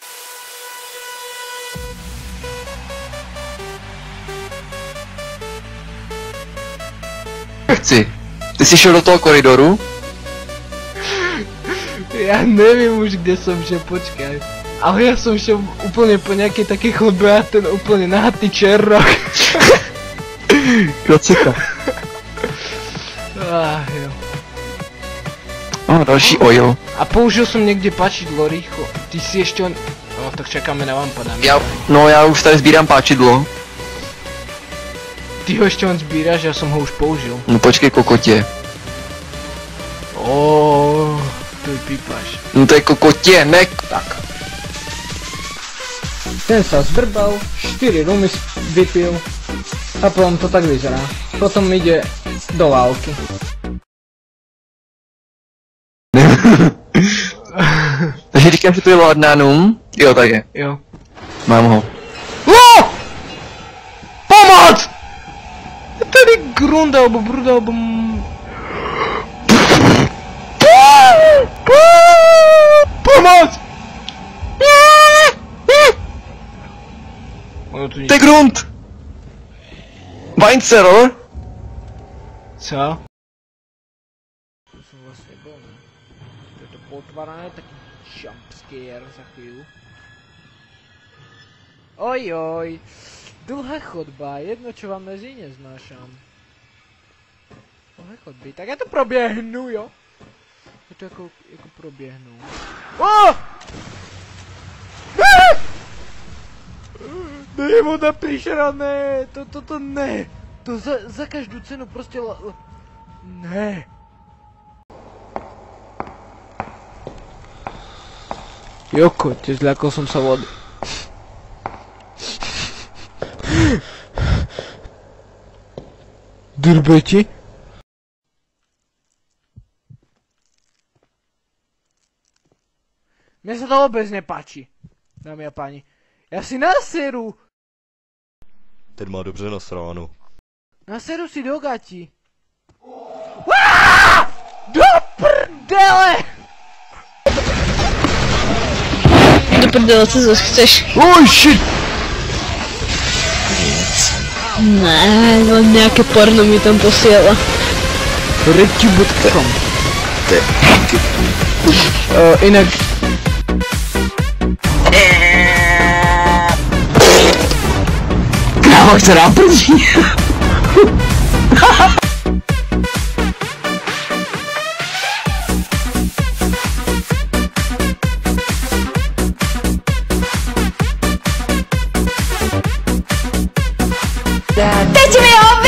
Chci. Ty jsi šel do toho koridoru? Já nevím už kde jsem šel, počkej. Ale já jsem šel úplně po nějaké také chodbě a ten úplně nahatý černoch. Klocika. Jo. Další oil. A použil jsem někde pačidlo rýchlo. Ty si ještě on... tak čekáme na vampada. Já už tady sbírám páčidlo. Ty ho ještě on sbíráš, já jsem ho už použil. No počkej, kokotě. To je pípaš. No to je kokotě, ne... Tak. Ten sa zdrbal, 4 rumy vypil a potom to tak vyzerá. Potom jde do války. Takže říkám, že to je Ladnanum? Jo, tak je. Jo. Mám ho. Pomoc! Tady grunda alebo bruda alebo... Pomoc! To je grunt! Weinzeller? Co? To jsem vlastně byl, ne? To je to potvárané, taký jumpscare za chvíľu. Ojoj. Dlhá chodba, jedno čo vám mezi neznášam. Dlhé chodby, tak já to proběhnu, jo? Já to jako proběhnu. Ne, voda příšera, ne, to ne. To za každou cenu prostě ne. Joko, tě zľakol som sa vody. Drbe ti? Mne sa to vôbec nepáči, dámy a páni. Já si naseru! Ten má dobře nasráno. Naseru si do gati. Do prdele! Do prdele, co zase chceš? Oh shit! Ne, no nějaké porno mi tam posílala. Reky.com Jinak... Kráva, která prdí. Teď mi ho